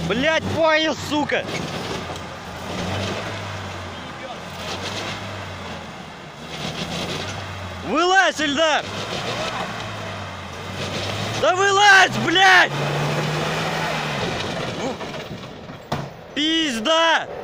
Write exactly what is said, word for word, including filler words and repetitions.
Блять, поезд, сука! Вылазь, Ильдар! Да вылазь, блядь! Пизда!